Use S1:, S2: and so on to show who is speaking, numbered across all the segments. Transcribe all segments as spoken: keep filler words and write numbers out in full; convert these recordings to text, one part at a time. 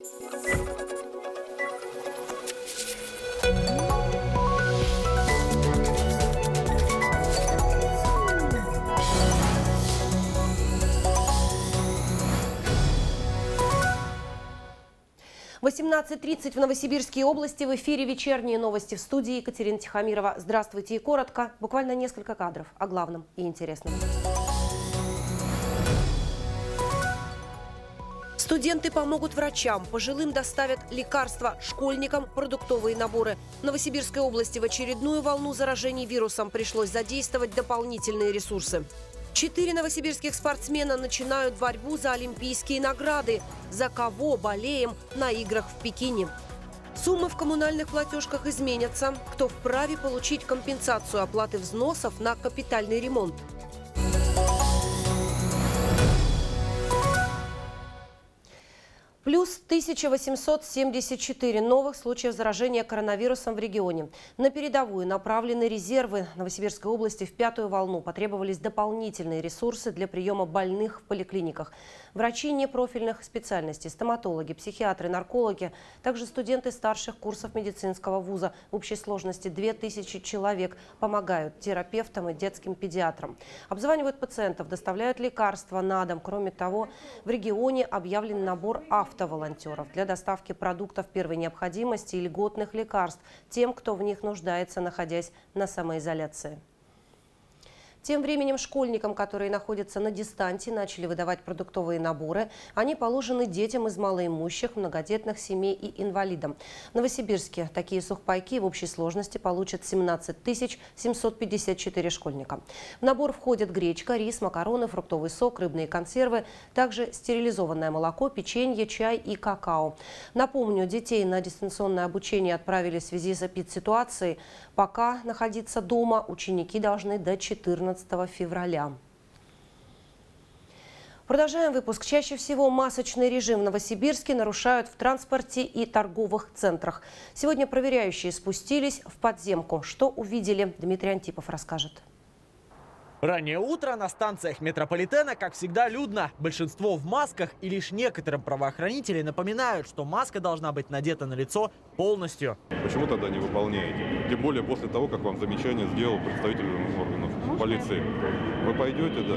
S1: восемнадцать тридцать в Новосибирской области. В эфире вечерние новости, в студии Екатерина Тихомирова. Здравствуйте и коротко, буквально несколько кадров о главном и интересном. Студенты помогут врачам, пожилым доставят лекарства, школьникам продуктовые наборы. В Новосибирской области в очередную волну заражений вирусом пришлось задействовать дополнительные ресурсы. Четыре новосибирских спортсмена начинают борьбу за олимпийские награды. За кого болеем на играх в Пекине? Суммы в коммунальных платежках изменятся. Кто вправе получить компенсацию оплаты взносов на капитальный ремонт? Плюс тысяча восемьсот семьдесят четыре новых случаев заражения коронавирусом в регионе. На передовую направлены резервы. В Новосибирской области в пятую волну потребовались дополнительные ресурсы для приема больных в поликлиниках. Врачи непрофильных специальностей, стоматологи, психиатры, наркологи, также студенты старших курсов медицинского вуза. В общей сложности две тысячи человек помогают терапевтам и детским педиатрам. Обзванивают пациентов, доставляют лекарства на дом. Кроме того, в регионе объявлен набор автоволонтеров для доставки продуктов первой необходимости и льготных лекарств тем, кто в них нуждается, находясь на самоизоляции. Тем временем школьникам, которые находятся на дистанции, начали выдавать продуктовые наборы. Они положены детям из малоимущих, многодетных семей и инвалидам. В Новосибирске такие сухпайки в общей сложности получат семнадцать тысяч семьсот пятьдесят четыре школьника. В набор входят гречка, рис, макароны, фруктовый сок, рыбные консервы, также стерилизованное молоко, печенье, чай и какао. Напомню, детей на дистанционное обучение отправили в связи с эпидситуацией. Пока находиться дома ученики должны до четырнадцатого февраля. Продолжаем выпуск. Чаще всего масочный режим в Новосибирске нарушают в транспорте и торговых центрах. Сегодня проверяющие спустились в подземку. Что увидели, Дмитрий Антипов расскажет.
S2: Раннее утро на станциях метрополитена, как всегда, людно. Большинство в масках, и лишь некоторым правоохранители напоминают, что маска должна быть надета на лицо полностью.
S3: Почему тогда не выполняете? Тем более после того, как вам замечание сделал представитель органов полиции. Вы пойдете, да?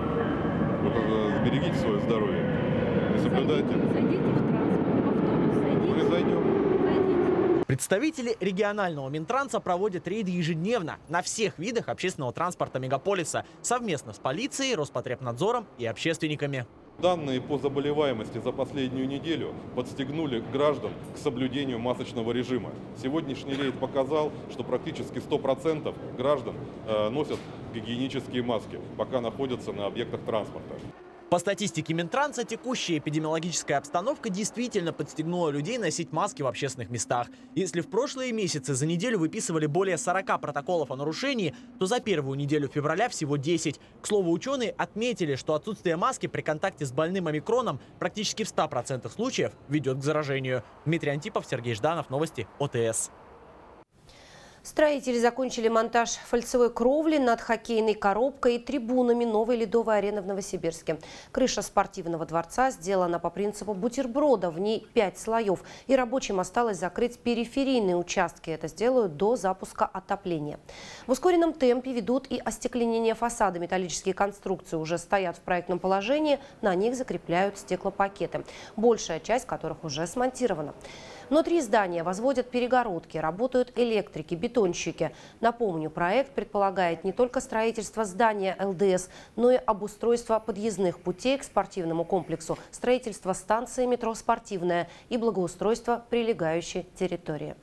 S3: Вы сберегите свое здоровье. Не соблюдайте.
S4: Зайдите в транспорт, в автобус, зайдите.
S3: Мы зайдем.
S2: Представители регионального Минтранса проводят рейды ежедневно на всех видах общественного транспорта мегаполиса совместно с полицией, Роспотребнадзором и общественниками.
S3: Данные по заболеваемости за последнюю неделю подстегнули граждан к соблюдению масочного режима. Сегодняшний рейд показал, что практически сто процентов граждан э, носят гигиенические маски, пока находятся на объектах транспорта.
S2: По статистике Минтранса, текущая эпидемиологическая обстановка действительно подстегнула людей носить маски в общественных местах. Если в прошлые месяцы за неделю выписывали более сорока протоколов о нарушении, то за первую неделю февраля всего десять. К слову, ученые отметили, что отсутствие маски при контакте с больным омикроном практически в ста процентах случаев ведет к заражению. Дмитрий Антипов, Сергей Жданов, новости ОТС.
S1: Строители закончили монтаж фальцевой кровли над хоккейной коробкой и трибунами новой ледовой арены в Новосибирске. Крыша спортивного дворца сделана по принципу бутерброда. В ней пять слоев. И рабочим осталось закрыть периферийные участки. Это сделают до запуска отопления. В ускоренном темпе ведут и остекленение фасада. Металлические конструкции уже стоят в проектном положении. На них закрепляют стеклопакеты, большая часть которых уже смонтирована. Внутри здания возводят перегородки, работают электрики, бетонщики. Напомню, проект предполагает не только строительство здания эл дэ эс, но и обустройство подъездных путей к спортивному комплексу, строительство станции метро «Спортивная» и благоустройство прилегающей территории.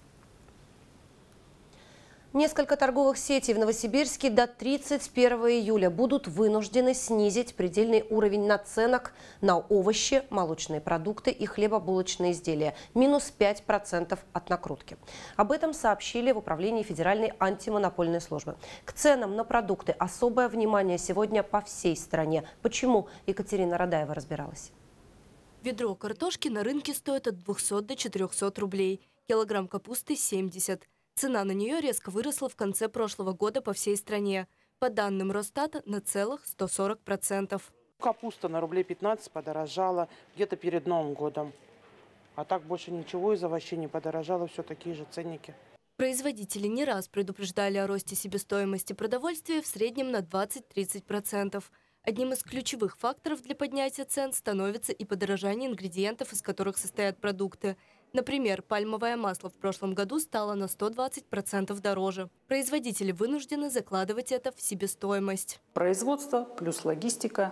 S1: Несколько торговых сетей в Новосибирске до тридцать первого июля будут вынуждены снизить предельный уровень наценок на овощи, молочные продукты и хлебобулочные изделия. Минус пять процентов от накрутки. Об этом сообщили в Управлении Федеральной антимонопольной службы. К ценам на продукты особое внимание сегодня по всей стране. Почему? Екатерина Радаева разбиралась.
S5: Ведро картошки на рынке стоит от двухсот до четырёхсот рублей. Килограмм капусты – семьдесят. Цена на нее резко выросла в конце прошлого года по всей стране. По данным Росстата, на целых сто сорок процентов.
S6: Капуста на рублей пятнадцать подорожала где-то перед Новым годом. А так больше ничего из овощей не подорожало, все такие же ценники.
S5: Производители не раз предупреждали о росте себестоимости продовольствия в среднем на двадцать-тридцать процентов. Одним из ключевых факторов для поднятия цен становится и подорожание ингредиентов, из которых состоят продукты. Например, пальмовое масло в прошлом году стало на сто двадцать процентов дороже. Производители вынуждены закладывать это в себестоимость.
S7: Производство плюс логистика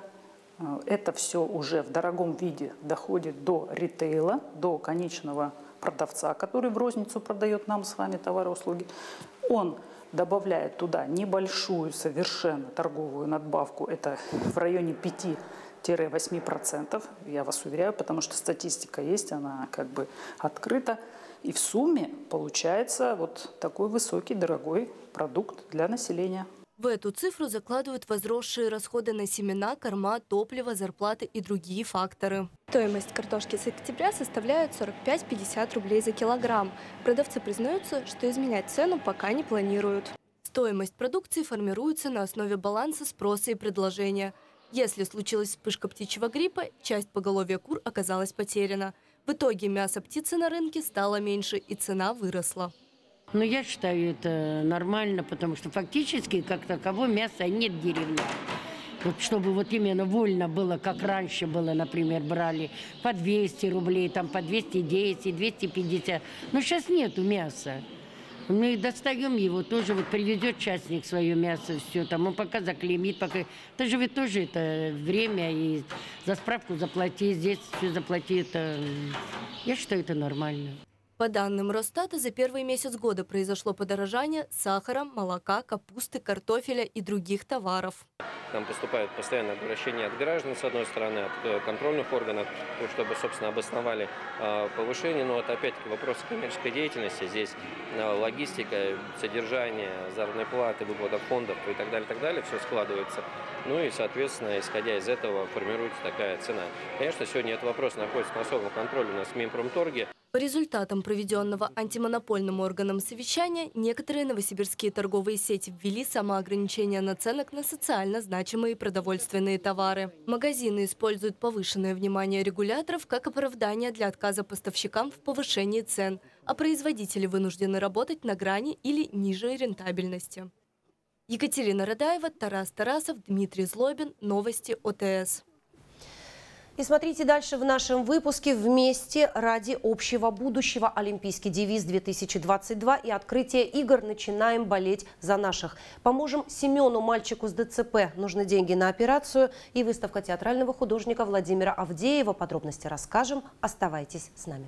S7: – это все уже в дорогом виде доходит до ритейла, до конечного продавца, который в розницу продает нам с вами товары и услуги. Он добавляет туда небольшую совершенно торговую надбавку, это в районе пяти-восьми процентов, я вас уверяю, потому что статистика есть, она как бы открыта. И в сумме получается вот такой высокий, дорогой продукт для населения.
S5: В эту цифру закладывают возросшие расходы на семена, корма, топливо, зарплаты и другие факторы.
S8: Стоимость картошки с октября составляет сорок пять — пятьдесят рублей за килограмм. Продавцы признаются, что изменять цену пока не планируют.
S5: Стоимость продукции формируется на основе баланса спроса и предложения. Если случилась вспышка птичьего гриппа, часть поголовья кур оказалась потеряна. В итоге мяса птицы на рынке стало меньше и цена выросла.
S9: Но я считаю это нормально, потому что фактически, как такового, мяса нет в деревне. Вот чтобы вот именно вольно было, как раньше было, например, брали по двести рублей, там по двести десять, двести пятьдесят. Но сейчас нету мяса. Мы достаем его, тоже вот привезет частник свое мясо, все там, он пока заклеймит, пока... Это же ведь тоже это время, и за справку заплати, здесь все заплати, это... Я считаю, это нормально.
S5: По данным Росстата, за первый месяц года произошло подорожание сахара, молока, капусты, картофеля и других товаров.
S10: Нам поступают постоянно обращения от граждан, с одной стороны, от контрольных органов, чтобы, собственно, обосновали повышение. Но это опять-таки вопросы коммерческой деятельности. Здесь логистика, содержание, заработной платы, вывода фондов и так далее, так далее, все складывается. Ну и, соответственно, исходя из этого, формируется такая цена. Конечно, сегодня этот вопрос находится на особом контроле у нас в Минпромторге.
S5: По результатам проведенного антимонопольным органом совещания, некоторые новосибирские торговые сети ввели самоограничение наценок на социально значимые продовольственные товары. Магазины используют повышенное внимание регуляторов как оправдание для отказа поставщикам в повышении цен, а производители вынуждены работать на грани или ниже рентабельности. Екатерина Радаева, Тарас Тарасов, Дмитрий Злобин. Новости ОТС.
S1: И смотрите дальше в нашем выпуске. Вместе ради общего будущего. Олимпийский девиз две тысячи двадцать два и открытие игр. Начинаем болеть за наших. Поможем Семену, мальчику с ДЦП. Нужны деньги на операцию. И выставка театрального художника Владимира Авдеева. Подробности расскажем. Оставайтесь с нами.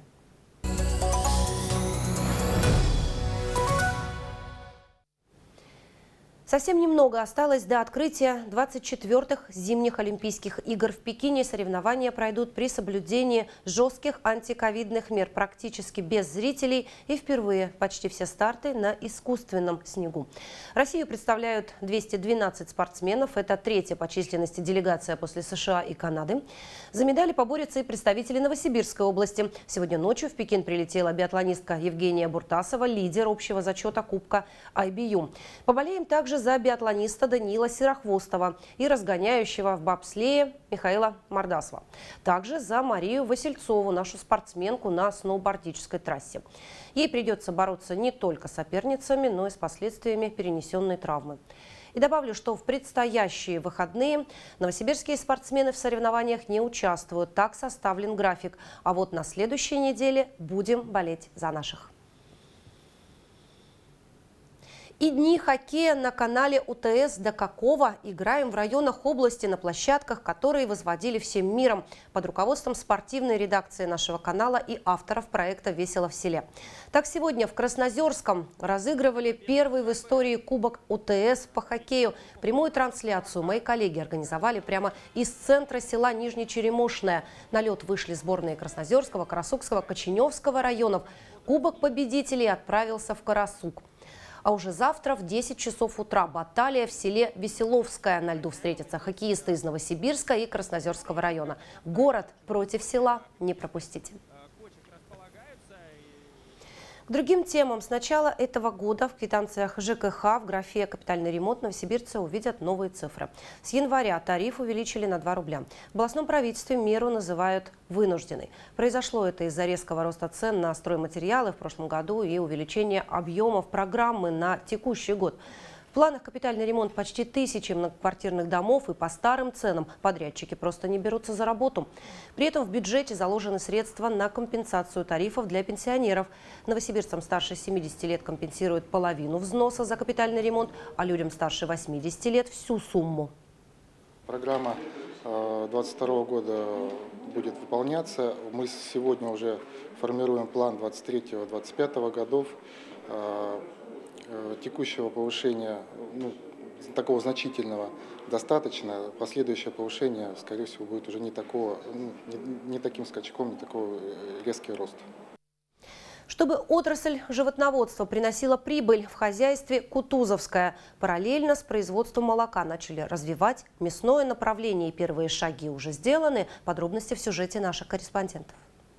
S1: Совсем немного осталось до открытия двадцать четвёртых зимних Олимпийских игр в Пекине. Соревнования пройдут при соблюдении жестких антиковидных мер, практически без зрителей. И впервые почти все старты на искусственном снегу. Россию представляют двести двенадцать спортсменов. Это третья по численности делегация после США и Канады. За медали поборются и представители Новосибирской области. Сегодня ночью в Пекин прилетела биатлонистка Евгения Буртасова, лидер общего зачета Кубка ай би ю. Поболеем также за биатлониста Даниила Серохвостова и разгоняющего в бобслее Михаила Мордасова. Также за Марию Васильцову, нашу спортсменку на сноубордической трассе. Ей придется бороться не только с соперницами, но и с последствиями перенесенной травмы. И добавлю, что в предстоящие выходные новосибирские спортсмены в соревнованиях не участвуют. Так составлен график. А вот на следующей неделе будем болеть за наших. И дни хоккея на канале УТС до какого? Играем в районах области на площадках, которые возводили всем миром под руководством спортивной редакции нашего канала и авторов проекта «Весело в селе». Так, сегодня в Краснозерском разыгрывали первый в истории кубок УТС по хоккею. Прямую трансляцию мои коллеги организовали прямо из центра села Нижнечеремушное. На лед вышли сборные Краснозерского, Карасукского, Коченевского районов. Кубок победителей отправился в Карасук. А уже завтра в десять часов утра баталия в селе Веселовское. На льду встретятся хоккеисты из Новосибирска и Краснозерского района. Город против села. Не пропустите. К другим темам. С начала этого года в квитанциях ЖКХ в графе «Капитальный ремонт» новосибирцы увидят новые цифры. С января тариф увеличили на два рубля. В областном правительстве меру называют вынужденной. Произошло это из-за резкого роста цен на стройматериалы в прошлом году и увеличения объемов программы на текущий год. В планах капитальный ремонт почти тысячи многоквартирных домов, и по старым ценам подрядчики просто не берутся за работу. При этом в бюджете заложены средства на компенсацию тарифов для пенсионеров. Новосибирцам старше семидесяти лет компенсируют половину взноса за капитальный ремонт, а людям старше восьмидесяти лет всю сумму.
S11: Программа двадцать второго года будет выполняться. Мы сегодня уже формируем план двадцать третьего — двадцать пятого годов. Текущего повышения, ну, такого значительного, достаточно. Последующее повышение, скорее всего, будет уже не такого, ну, не, не таким скачком, не такого резкий рост.
S1: Чтобы отрасль животноводства приносила прибыль в хозяйстве, Кутузовская параллельно с производством молока начали развивать мясное направление. И первые шаги уже сделаны. Подробности в сюжете наших корреспондентов.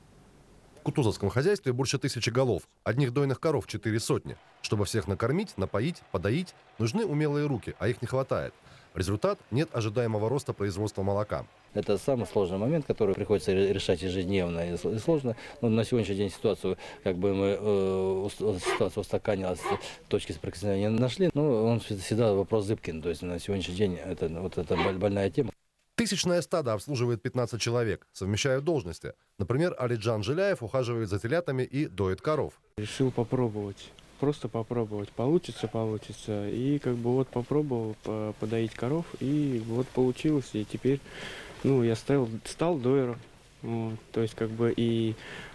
S12: В кутузовском хозяйстве больше тысячи голов, одних дойных коров четыре сотни. Чтобы всех накормить, напоить, подоить, нужны умелые руки, а их не хватает. Результат – нет ожидаемого роста производства молока.
S13: Это самый сложный момент, который приходится решать ежедневно и сложно. Но на сегодняшний день ситуацию, как бы мы э, ситуацию устаканилась, точки соприкосновения нашли, но он всегда вопрос зыбкин. То есть на сегодняшний день это вот это больная тема.
S12: Тысячное стадо обслуживает пятнадцать человек, совмещают должности. Например, Алиджан Жиляев ухаживает за телятами и доит коров.
S14: Решил попробовать, просто попробовать. Получится, получится. И как бы вот попробовал подоить коров, и вот получилось. И теперь, ну, я стал, стал доером. Вот. То есть как бы и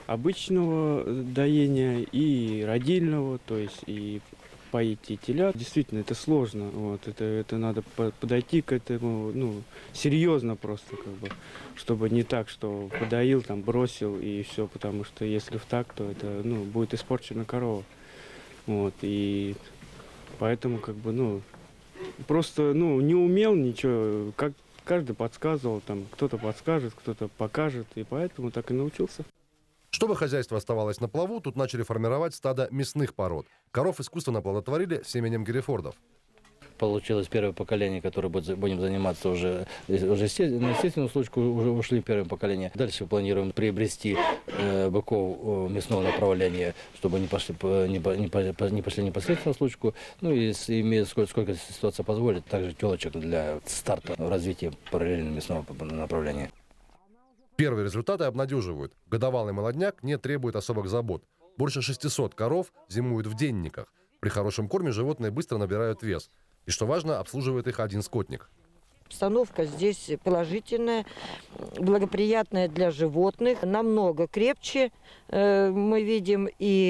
S14: обычного доения, и родильного, то есть и поить и телят. Действительно, это сложно. Вот, это, это надо подойти к этому, ну, серьезно просто, как бы, чтобы не так, что подоил, там, бросил и все, потому что если в так, то это, ну, будет испорчена корова. Вот, и поэтому, как бы, ну, просто, ну, не умел ничего, как каждый подсказывал, там, кто-то подскажет, кто-то покажет, и поэтому так и научился.
S12: Чтобы хозяйство оставалось на плаву, тут начали формировать стадо мясных пород. Коров искусственно оплодотворили семенем герефордов.
S13: Получилось первое поколение, которое будем заниматься уже, уже на естественную случку, уже ушли в первое поколение. Дальше планируем приобрести э, быков мясного направления, чтобы не пошли, не, не, не пошли непосредственно в случку. Ну и имея сколько, сколько ситуация позволит, также телочек для старта в развитии параллельно мясного направления.
S12: Первые результаты обнадеживают. Годовалый молодняк не требует особых забот. Больше шестисот коров зимуют в денниках. При хорошем корме животные быстро набирают вес. И, что важно, обслуживает их один скотник.
S15: Обстановка здесь положительная, благоприятная для животных, намного крепче. Мы видим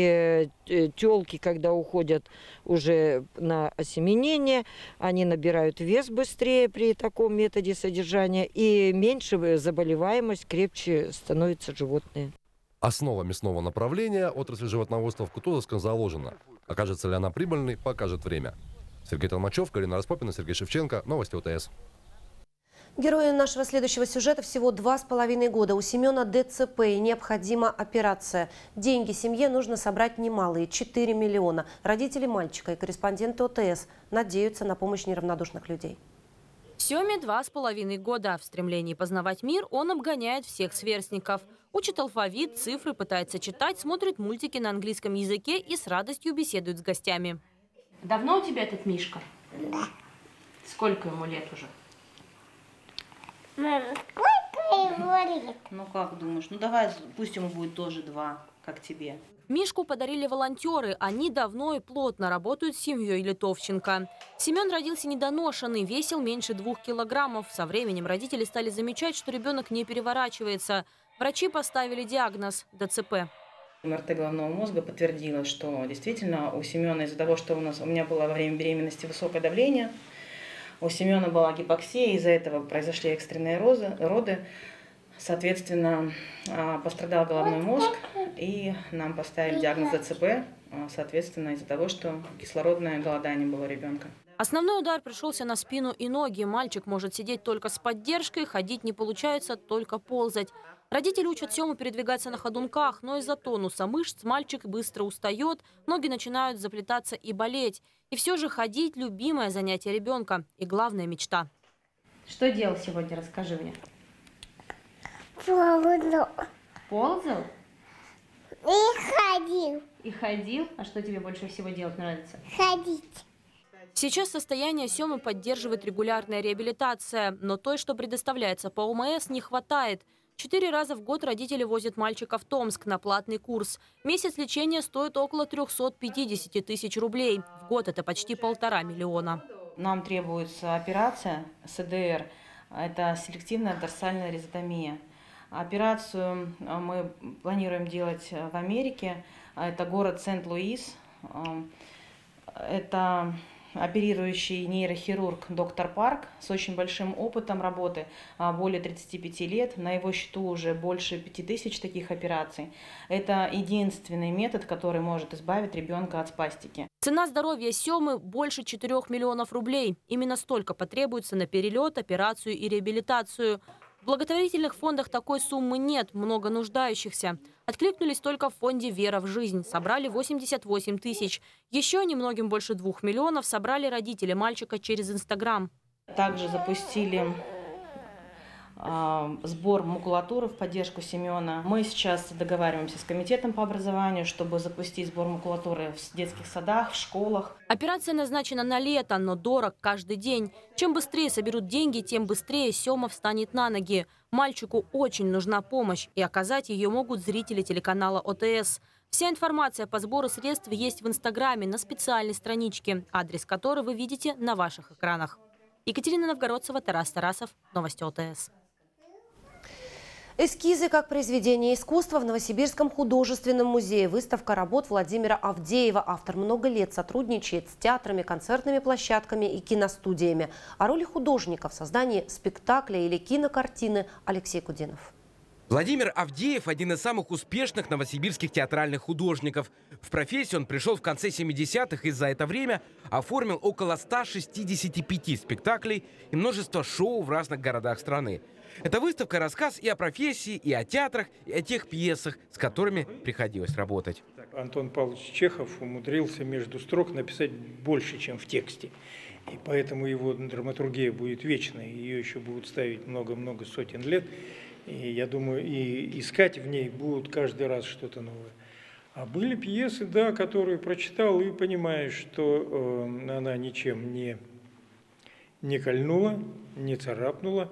S15: и телки, когда уходят уже на осеменение, они набирают вес быстрее при таком методе содержания, и меньше заболеваемость, крепче становятся животные.
S12: Основа мясного направления отрасли животноводства в Кутузовском заложена. Окажется ли она прибыльной, покажет время. Сергей Толмачев, Карина Распопина, Сергей Шевченко. Новости ОТС.
S1: Герои нашего следующего сюжета всего два с половиной года. У Семена ДЦП и необходима операция. Деньги семье нужно собрать немалые – четыре миллиона. Родители мальчика и корреспонденты ОТС надеются на помощь неравнодушных людей.
S16: Семе два с половиной года. В стремлении познавать мир он обгоняет всех сверстников. Учит алфавит, цифры, пытается читать, смотрит мультики на английском языке и с радостью беседует с гостями.
S4: Давно у тебя этот Мишка?
S17: Да.
S4: Сколько ему лет уже?
S17: Мама, сколько его лет?
S4: Ну как думаешь? Ну давай, пусть ему будет тоже два, как тебе.
S16: Мишку подарили волонтеры. Они давно и плотно работают с семьей Литовченко. Семен родился недоношенный, весил меньше двух килограммов. Со временем родители стали замечать, что ребенок не переворачивается. Врачи поставили диагноз – ДЦП.
S4: эм эр тэ головного мозга подтвердила, что действительно у Семена из-за того, что у нас у меня было во время беременности высокое давление, у Семена была гипоксия, из-за этого произошли экстренные розы, роды. Соответственно, пострадал головной мозг, и нам поставили диагноз ДЦП, соответственно, из-за того, что кислородное голодание было у ребенка.
S16: Основной удар пришелся на спину и ноги. Мальчик может сидеть только с поддержкой, ходить не получается, только ползать. Родители учат Сему передвигаться на ходунках, но из-за тонуса мышц мальчик быстро устает, ноги начинают заплетаться и болеть. И все же ходить – любимое занятие ребенка и главная мечта.
S18: Что делал сегодня, расскажи мне.
S17: Ползал.
S18: Ползал?
S17: И ходил.
S18: И ходил? А что тебе больше всего делать нравится?
S17: Ходить.
S16: Сейчас состояние Семы поддерживает регулярная реабилитация, но той, что предоставляется по ОМС, не хватает. Четыре раза в год родители возят мальчика в Томск на платный курс. Месяц лечения стоит около трёхсот пятидесяти тысяч рублей. В год это почти полтора миллиона.
S4: Нам требуется операция СДР, это селективная дорсальная резотомия. Операцию мы планируем делать в Америке, это город Сент-Луис. Это оперирующий нейрохирург доктор Парк с очень большим опытом работы, более тридцати пяти лет. На его счету уже больше пяти тысяч таких операций. Это единственный метод, который может избавить ребенка от спастики.
S16: Цена здоровья Семы больше четырёх миллионов рублей. Именно столько потребуется на перелет, операцию и реабилитацию. В благотворительных фондах такой суммы нет, много нуждающихся. Откликнулись только в фонде «Вера в жизнь». Собрали восемьдесят восемь тысяч. Еще немногим больше двух миллионов собрали родители мальчика через Инстаграм.
S4: Также запустили э, сбор макулатуры в поддержку Семена. Мы сейчас договариваемся с комитетом по образованию, чтобы запустить сбор макулатуры в детских садах, в школах.
S16: Операция назначена на лето, но дорог каждый день. Чем быстрее соберут деньги, тем быстрее Сема встанет на ноги. Мальчику очень нужна помощь, и оказать ее могут зрители телеканала ОТС. Вся информация по сбору средств есть в Инстаграме на специальной страничке, адрес которой вы видите на ваших экранах. Екатерина Новгородцева, Тарас Тарасов, новости ОТС.
S1: Эскизы как произведение искусства в Новосибирском художественном музее. Выставка работ Владимира Авдеева. Автор много лет сотрудничает с театрами, концертными площадками и киностудиями. О роли художника в создании спектакля или кинокартины Алексей Кудинов.
S19: Владимир Авдеев – один из самых успешных новосибирских театральных художников. В профессию он пришел в конце семидесятых и за это время оформил около ста шестидесяти пяти спектаклей и множество шоу в разных городах страны. Эта выставка – рассказ и о профессии, и о театрах, и о тех пьесах, с которыми приходилось работать.
S20: Антон Павлович Чехов умудрился между строк написать больше, чем в тексте. И поэтому его драматургия будет вечной, ее еще будут ставить много-много сотен лет. И я думаю, и искать в ней будут каждый раз что-то новое. А были пьесы, да, которые прочитал и понимаешь, что э, она ничем не, не кольнула, не царапнула.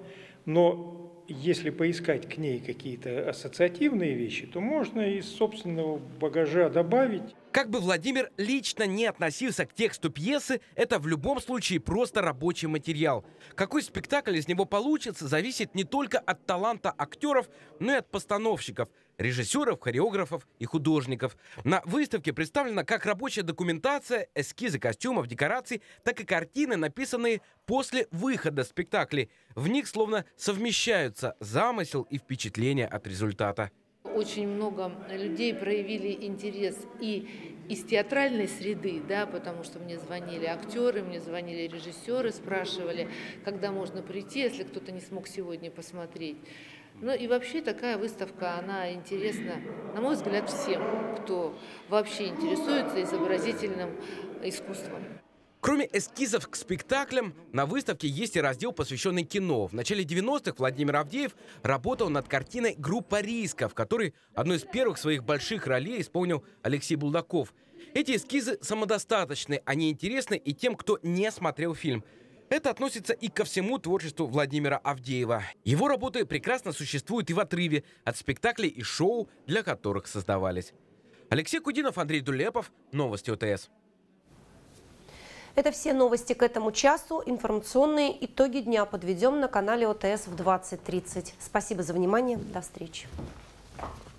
S20: Но если поискать к ней какие-то ассоциативные вещи, то можно из собственного багажа добавить.
S19: Как бы Владимир лично не относился к тексту пьесы, это в любом случае просто рабочий материал. Какой спектакль из него получится, зависит не только от таланта актеров, но и от постановщиков, режиссеров, хореографов и художников. На выставке представлена как рабочая документация, эскизы костюмов, декораций, так и картины, написанные после выхода спектаклей. В них словно совмещаются замысел и впечатление от результата.
S21: Очень много людей проявили интерес и из театральной среды, да, потому что мне звонили актеры, мне звонили режиссеры, спрашивали, когда можно прийти, если кто-то не смог сегодня посмотреть. Ну и вообще такая выставка, она интересна, на мой взгляд, всем, кто вообще интересуется изобразительным искусством.
S19: Кроме эскизов к спектаклям, на выставке есть и раздел, посвященный кино. В начале девяностых Владимир Авдеев работал над картиной «Группа риска», в которой одну из первых своих больших ролей исполнил Алексей Булдаков. Эти эскизы самодостаточны, они интересны и тем, кто не смотрел фильм. Это относится и ко всему творчеству Владимира Авдеева. Его работы прекрасно существуют и в отрыве от спектаклей и шоу, для которых создавались. Алексей Кудинов, Андрей Дулепов, новости ОТС.
S1: Это все новости к этому часу. Информационные итоги дня подведем на канале ОТС в двадцать тридцать. Спасибо за внимание. До встречи.